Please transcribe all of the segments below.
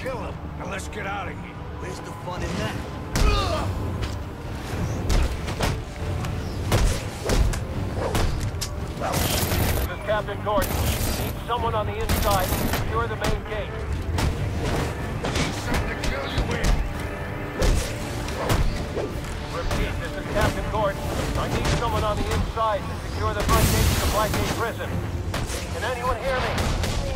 kill him. Now let's get out of here. Where's the fun in that? This is Captain Gordon. Need someone on the inside to secure the main gate. Need something to kill you with. Repeat, this is Captain Gordon. I need someone on the inside to secure the front gate to the Blackgate prison. Can anyone hear me?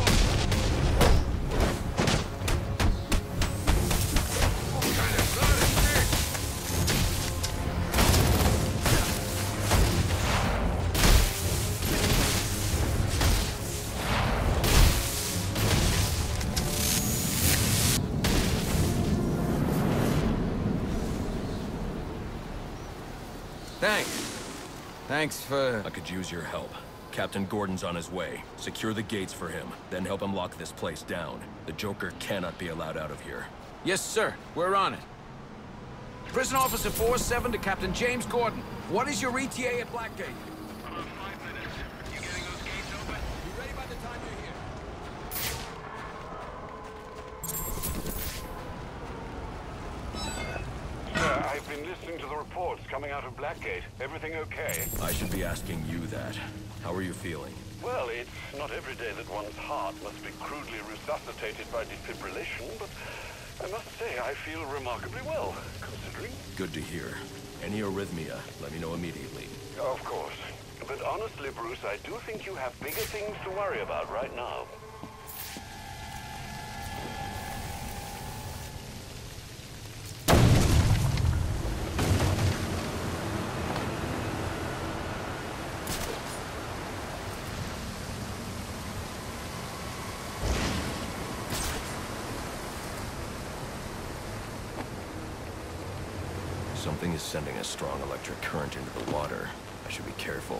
Thanks for... I could use your help. Captain Gordon's on his way. Secure the gates for him, then help him lock this place down. The Joker cannot be allowed out of here. Yes, sir. We're on it. Prison Officer 4-7 to Captain James Gordon. What is your ETA at Blackgate? 5 minutes. You getting those gates open? Be ready by the time you're here. Sir, I've been listening to the reports coming out of Blackgate. Everything okay? I should be asking you that. How are you feeling? Well, it's not every day that one's heart must be crudely resuscitated by defibrillation, but I must say I feel remarkably well, considering. Good to hear. Any arrhythmia, let me know immediately. Of course. But honestly, Bruce, I do think you have bigger things to worry about right now. Something is sending a strong electric current into the water. I should be careful.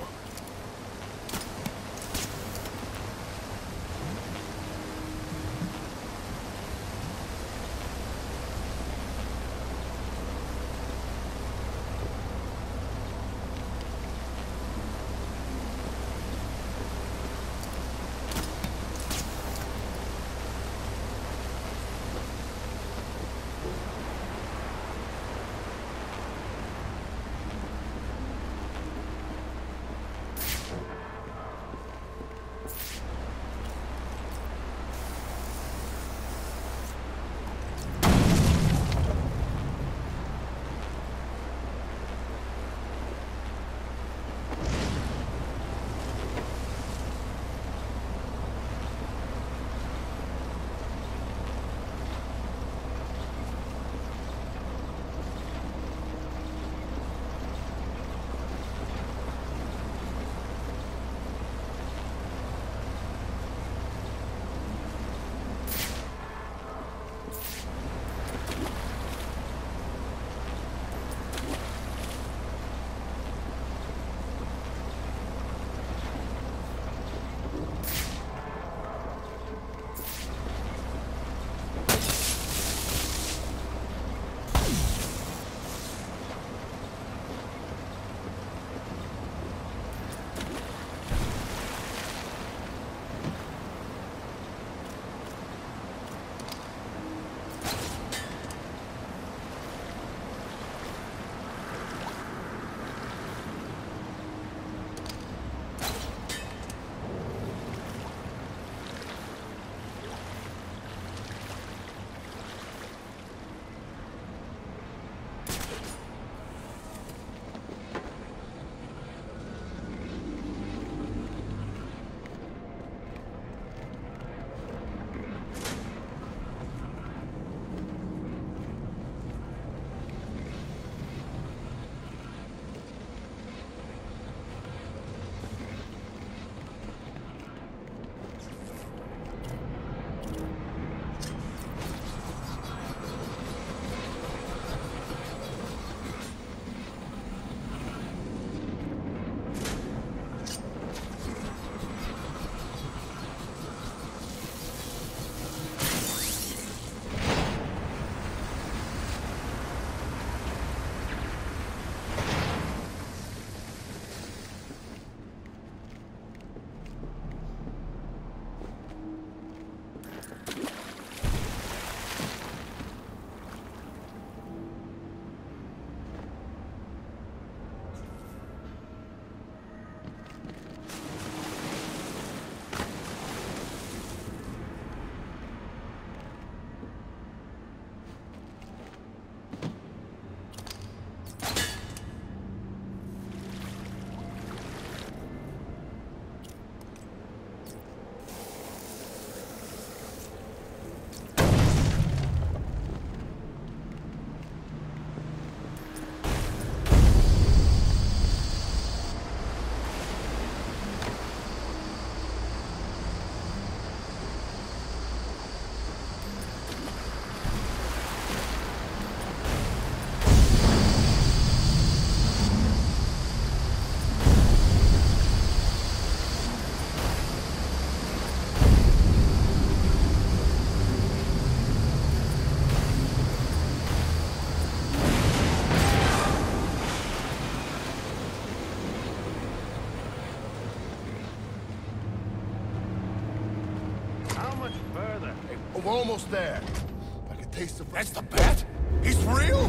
Further. Hey, we're almost there. I can taste the... That's the bat? He's real?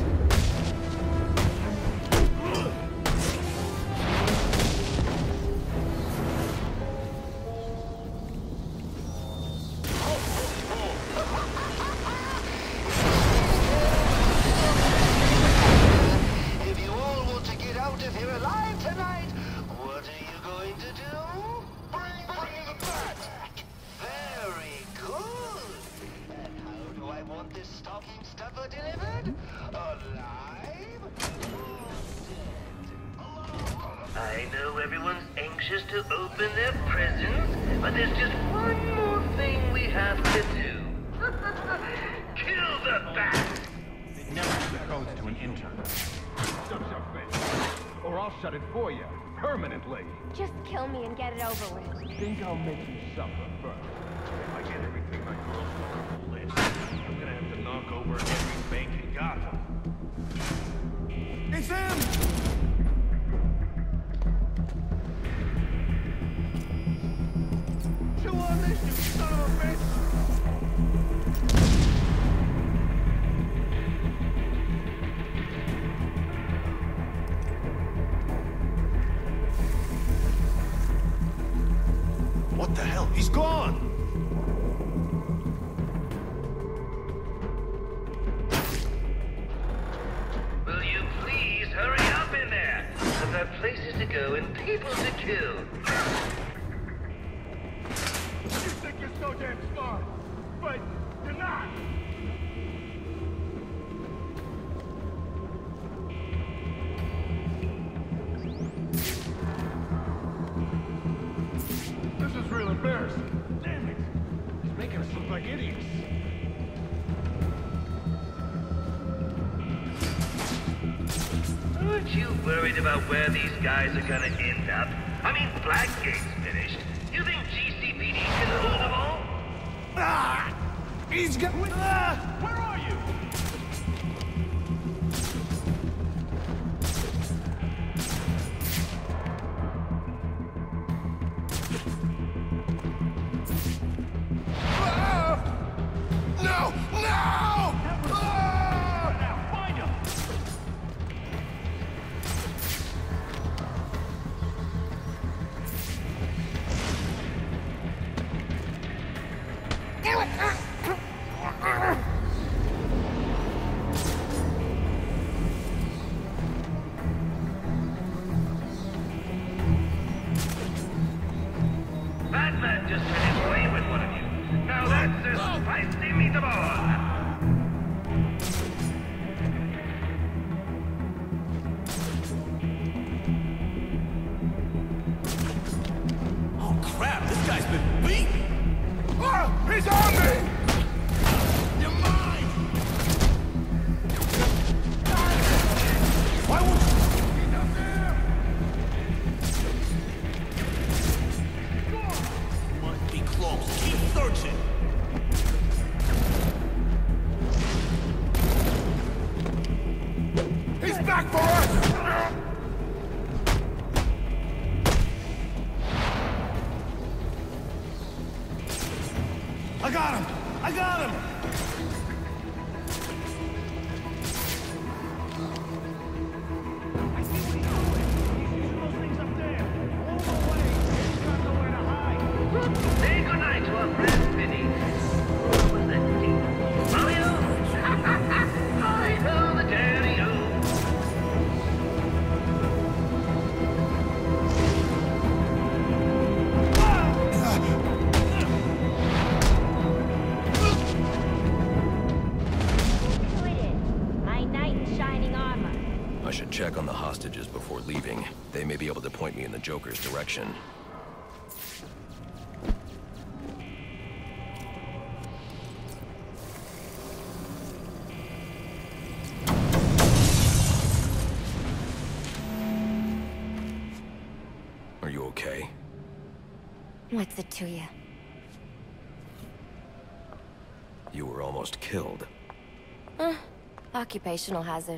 If you all want to get out of here alive tonight, what are you going to do? Bring the bat! Very good. And how do I want this stocking stuffer delivered? Alive or dead? I know everyone's anxious to open their presents, but there's just one more thing we have to do. Kill the bat! It never goes to an intern. Shut your face. Or I'll shut it for you. Permanently. Just kill me and get it over with. Think I'll make you suffer first. If I get everything my girls put on the list, I'm gonna have to knock over every bank in Gotham. It's him! Chew on this, you son of a bitch! What the hell? He's gone! Will you please hurry up in there? I've got places to go and people to kill. You think you're so damn smart, but you're not! This is real embarrassing. Damn it! He's making us look like idiots. Aren't you worried about where these guys are gonna end up? I mean, Blackgate's finished. You think GCPD can hold them all? Ah! He's got... Ah! Where are you? No! No! Ah! Now, find him! Batman just had his way with one of you. Now that's a spicy meatball! Oh, crap! This guy's been beaten! Ah! He's on me! You're mine! Why won't you... He's up there! Must be close. Keep searching! He's back for us! I got him! I got him! I see what he's doing. He's using those things up there. All the way. He's got nowhere to hide. Say goodnight to our friend, Vinny. What was that thing? Mario? I know the daddy-o. Who it is? My knight in shining armor. I should check on the hostages before leaving. They may be able to point me in the Joker's direction. Are you okay? What's it to you? You were almost killed. Occupational hazard.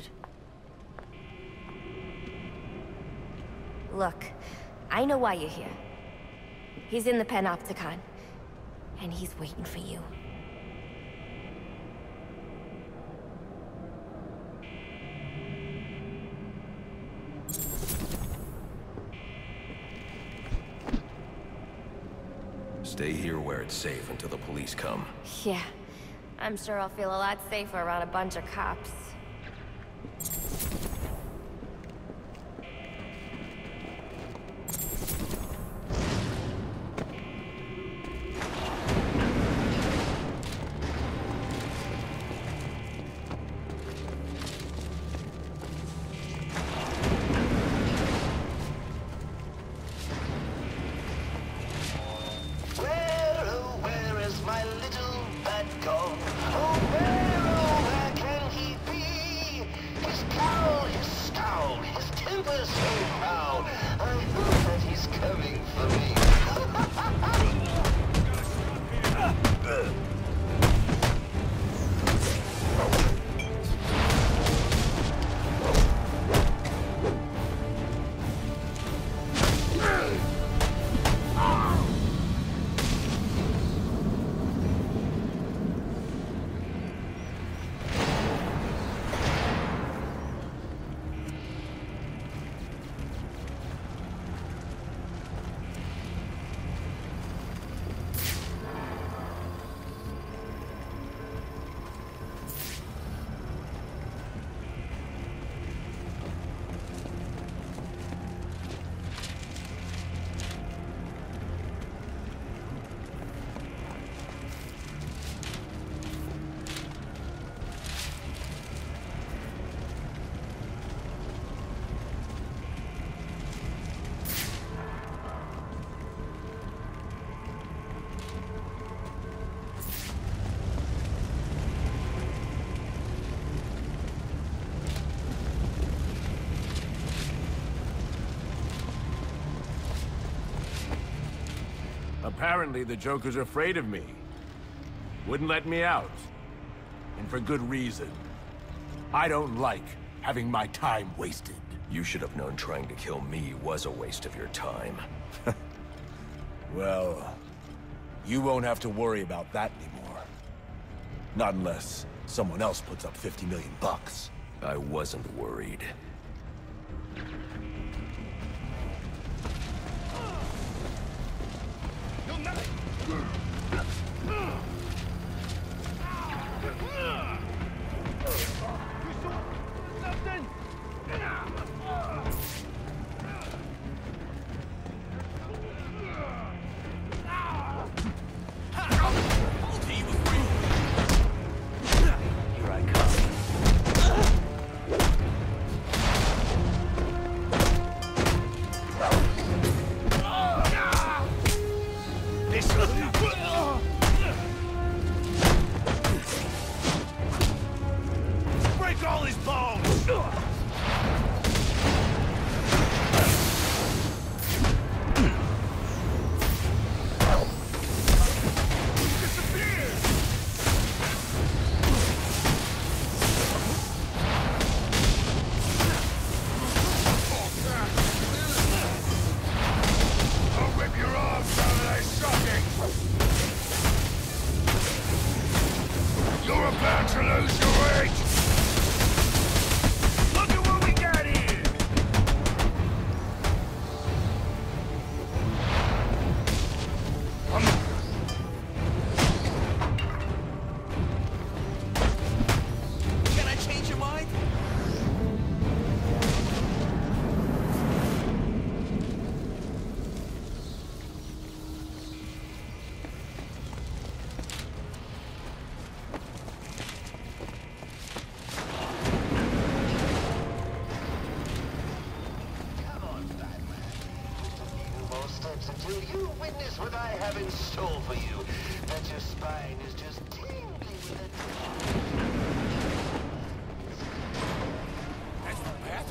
Look, I know why you're here. He's in the Panopticon. And he's waiting for you. Stay here where it's safe until the police come. Yeah, I'm sure I'll feel a lot safer around a bunch of cops. Apparently, the Joker's afraid of me. Wouldn't let me out. And for good reason. I don't like having my time wasted. You should have known trying to kill me was a waste of your time. Well, you won't have to worry about that anymore. Not unless someone else puts up 50 million bucks. I wasn't worried. Until you witness what I have in store for you, that your spine is just tingling with it. That's the path.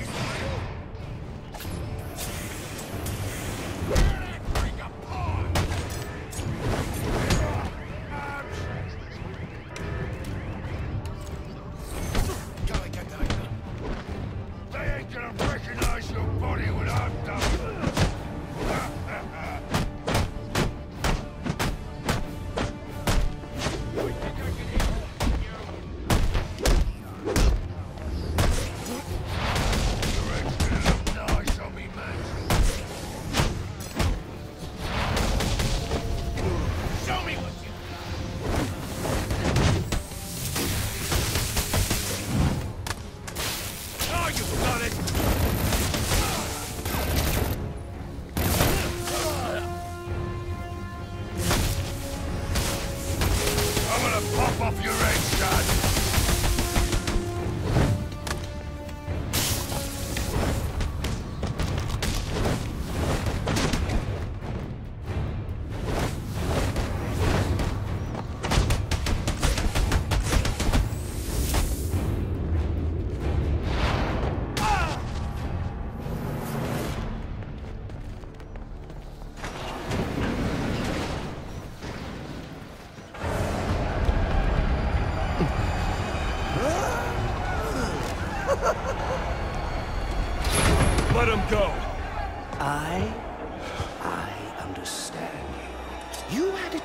They ain't gonna recognize your body when I'm done.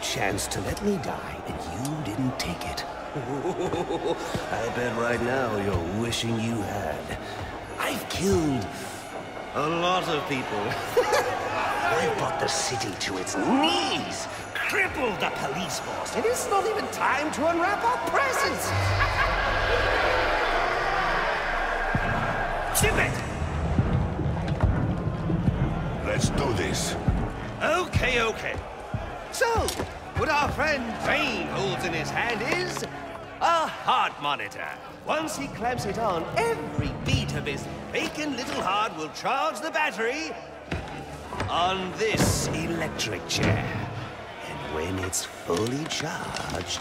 chance to let me die, and you didn't take it. I bet right now you're wishing you had. I've killed a lot of people. I've brought the city to its knees, crippled the police force, and it's not even time to unwrap our presents. Ship it! Let's do this. Okay, okay. So, what our friend Bane holds in his hand is a heart monitor. Once he clamps it on, every beat of his bacon little heart will charge the battery on this electric chair. And when it's fully charged...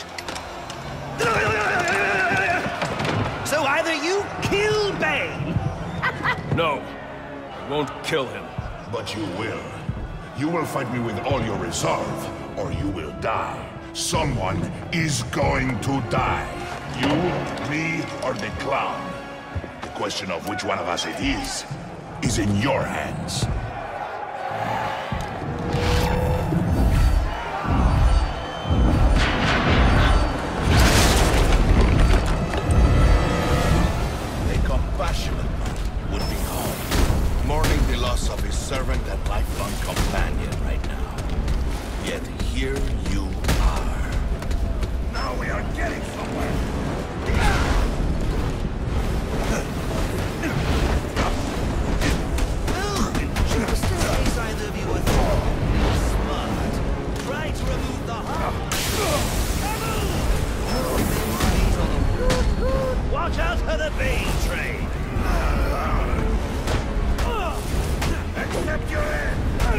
So either you kill Bane... No, I won't kill him. But you will. You will fight me with all your resolve, or you will die. Someone is going to die. You, me, or the clown. The question of which one of us it is in your hands. A compassionate man would be home, mourning the loss of his servant and lifelong companion right now. Yet here you are. Now we are getting somewhere. Just in case either of you are smart, try to remove the heart. Watch out for the Bane train! Accept your end!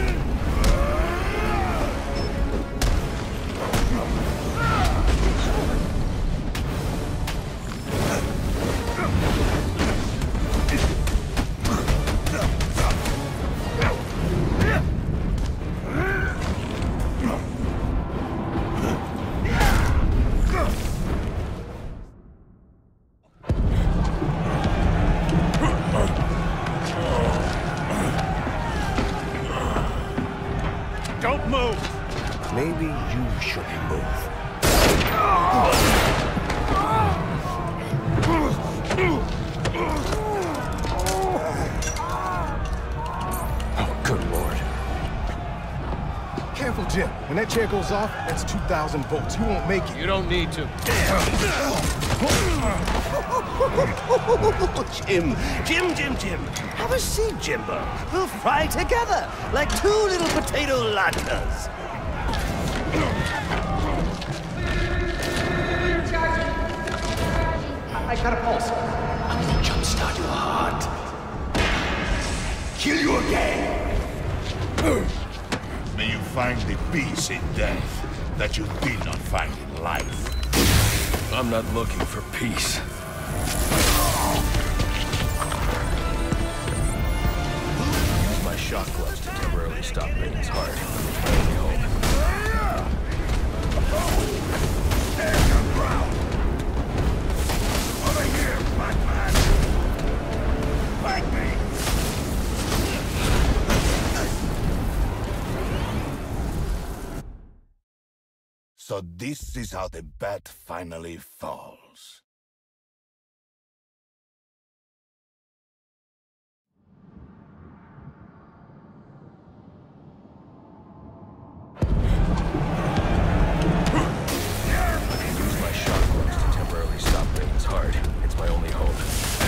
Don't move! Maybe you should move. Oh, good lord. Careful, Jim. When that chair goes off, that's 2,000 volts. You won't make it. You don't need to. Jim. Have a seat, Jimbo. We'll fry together, like two little potato latkes. I got a pulse. I'm gonna jumpstart your heart. Kill you again! May you find the peace in death that you did not find in life. I'm not looking for peace. Use my shock gloves to temporarily stop Bane's heart. Finally home. Stand your ground! Over here, Batman! Fight me! So this is how the bat finally falls. Use my shock gloves to temporarily stop Bane's heart. It's my only hope.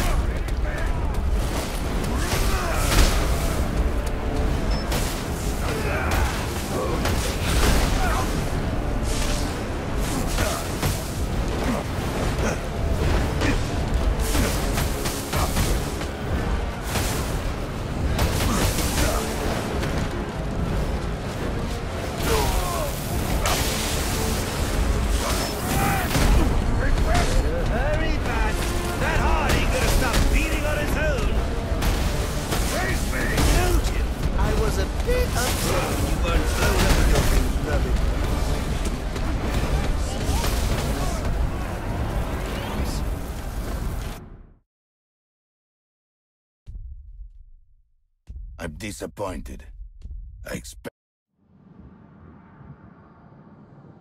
I'm disappointed. I expect...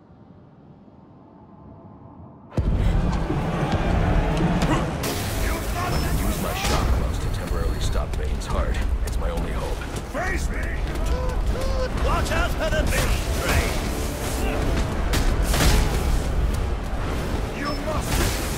to the Bane train! You must...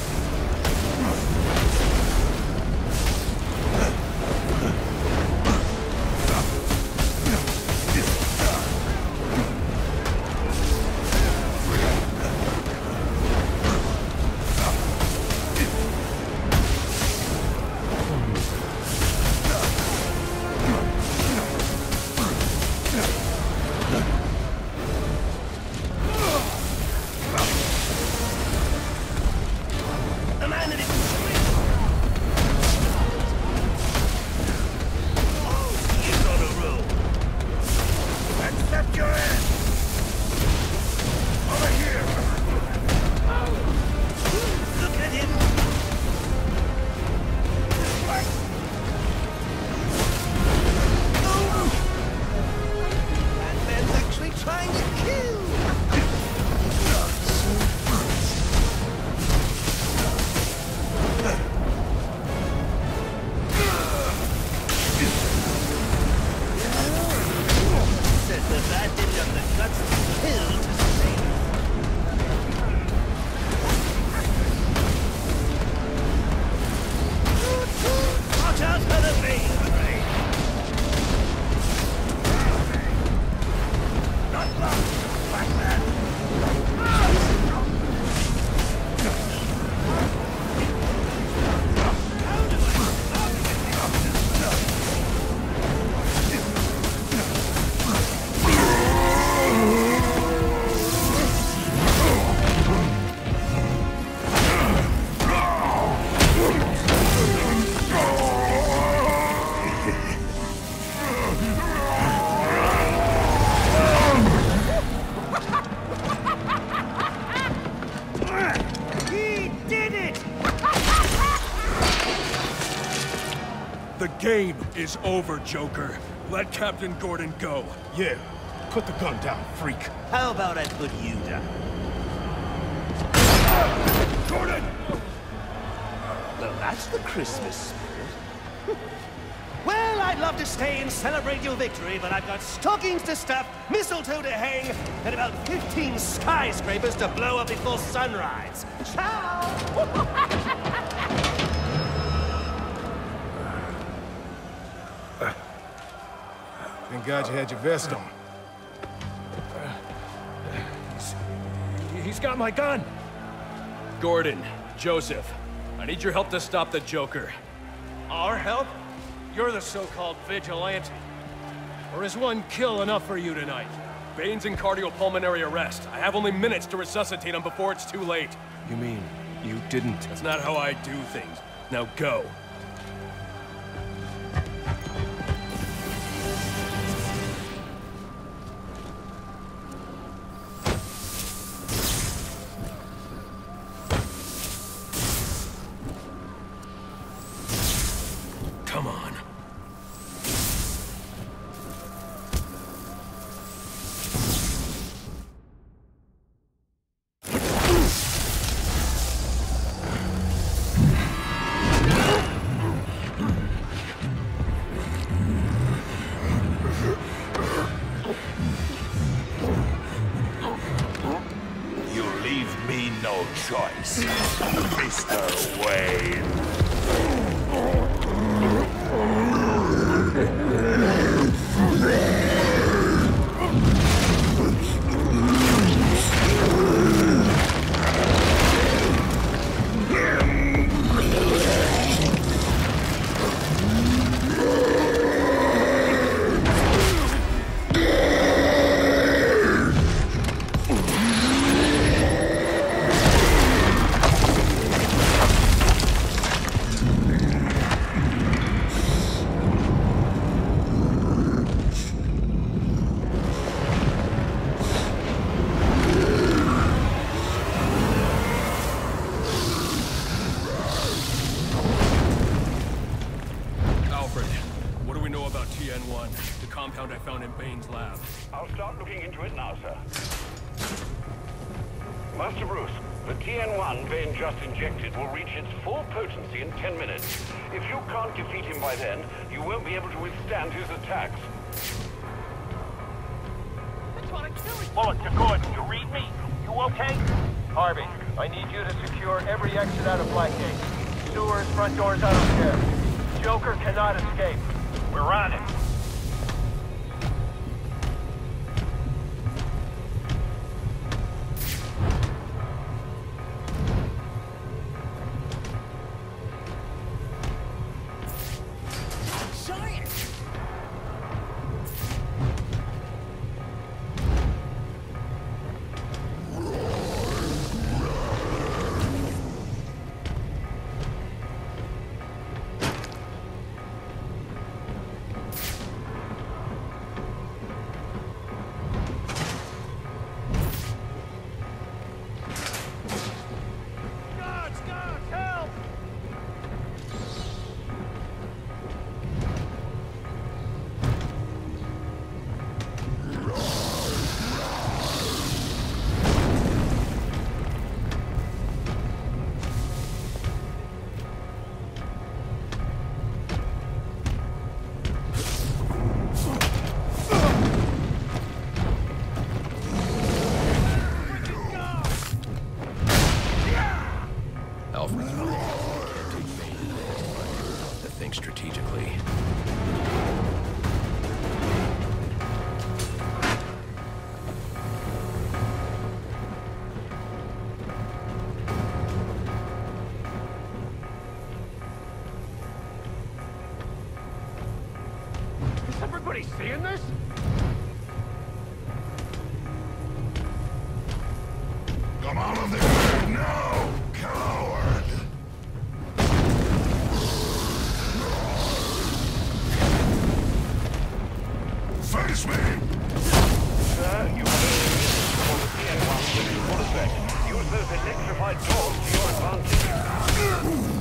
The game is over, Joker. Let Captain Gordon go. Yeah, put the gun down, freak. How about I put you down? Gordon! Well, that's the Christmas spirit. Well, I'd love to stay and celebrate your victory, but I've got stockings to stuff, mistletoe to hang, and about 15 skyscrapers to blow up before sunrise. Ciao! Thank God you had your vest on. He's got my gun! Gordon, Joseph, I need your help to stop the Joker. Our help? You're the so-called vigilante. Or is one kill enough for you tonight? Bane's in cardiopulmonary arrest. I have only minutes to resuscitate him before it's too late. You mean you didn't? That's not how I do things. Now go. Come on. You leave me no choice, Mr. Wayne. The compound I found in Bane's lab. I'll start looking into it now, sir. Master Bruce, the TN1 Bane just injected will reach its full potency in 10 minutes. If you can't defeat him by then, you won't be able to withstand his attacks. Bullet to Gordon, you read me? You okay? Harvey, I need you to secure every exit out of Blackgate. Sewers, front doors, I don't care. Joker cannot escape. We're on it. Strategically. Is everybody seeing this? Come out of there now, coward! Face me! Sir, you on the TN1 for a second. Use those electrified doors to your advantage.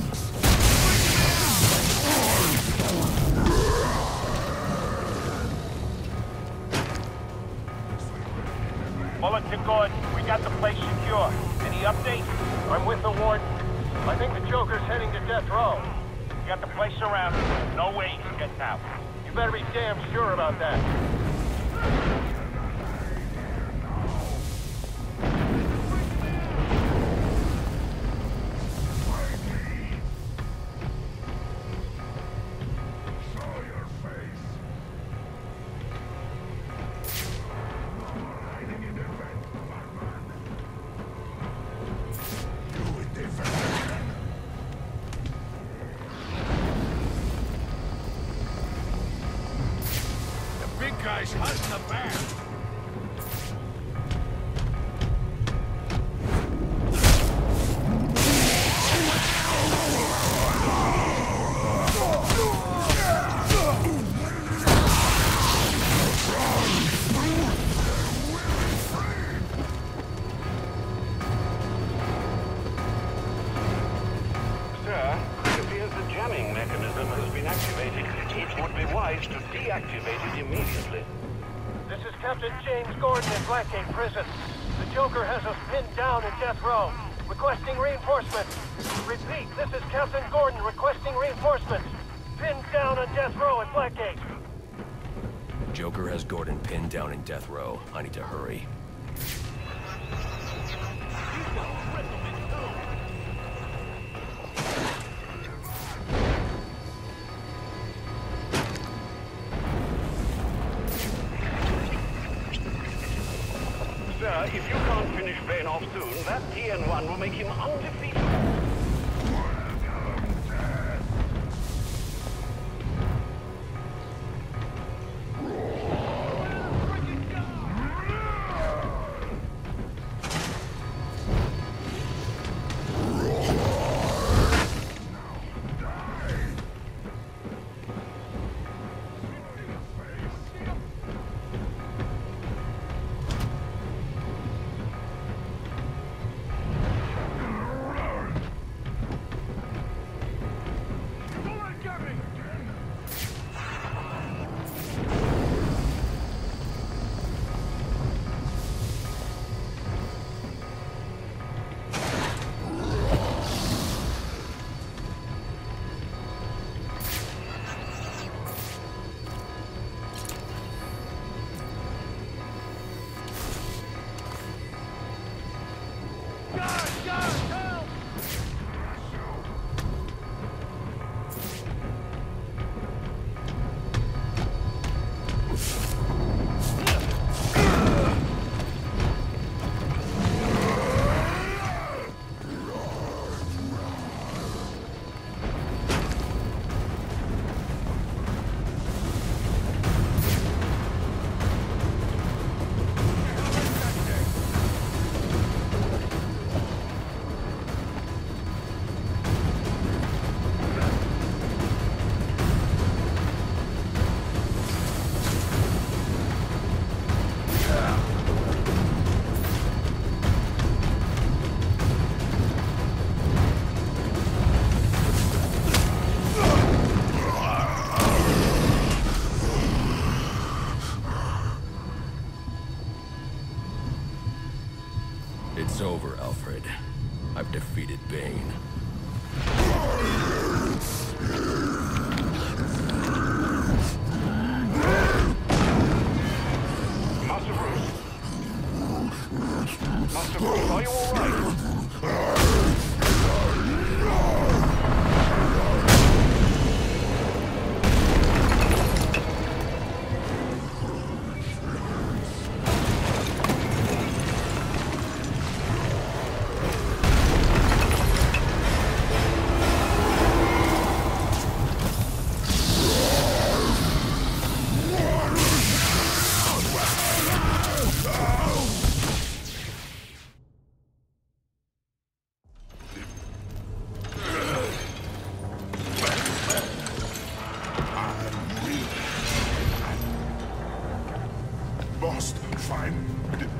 Bullet to Gordon. We got the place secure. Any update? I'm with the warden. I think the Joker's heading to death row. You got the place surrounded. No way he can get out. You better be damn sure about that. Guy's hunting the back. Sir, it appears the jamming mechanism has been activated. It would be wise to deactivate it immediately. This is Captain James Gordon in Blackgate Prison. The Joker has us pinned down in death row, requesting reinforcements. Repeat, this is Captain Gordon requesting reinforcements. Pinned down on death row at Blackgate. Joker has Gordon pinned down in death row. I need to hurry. Sir, if you can't finish Bane off soon, that TN1 will make him undefeatable. It's over, Alfred. I've defeated Bane. Master Bruce! Master Bruce, are you all right? Must find